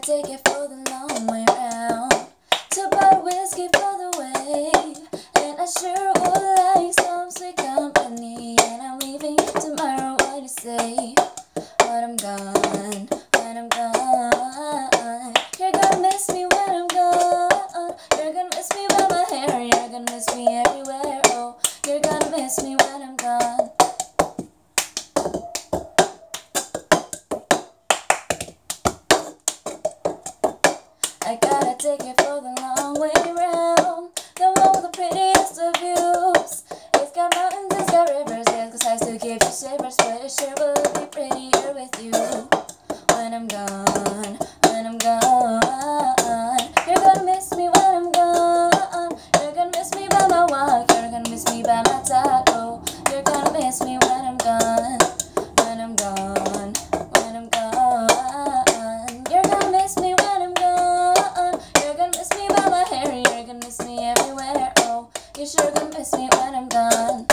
take it for the long way round to buy whiskey for the way. And I sure would like some sweet company. And I'm leaving tomorrow, what do you say? When I'm gone, when I'm gone, you're gonna miss me when I'm gone. You're gonna miss me by my hair, you're gonna miss me everywhere. Oh, you're gonna miss me when I'm gone. I gotta take it for the long way round, the one with the prettiest of views. It's got mountains, it's got rivers, it's got sights to give you shivers, but it sure will be prettier with you. When I'm gone, when I'm gone, you're gonna miss me when I'm gone. You're gonna miss me by my walk, you're gonna miss me by my talk. Oh, you're gonna miss me when I'm gone, when I'm gone, when I'm gone. You're gonna miss me when I'm gone. You're gonna miss me by my hair, you're gonna miss me everywhere. Oh, you're sure gonna miss me when I'm gone.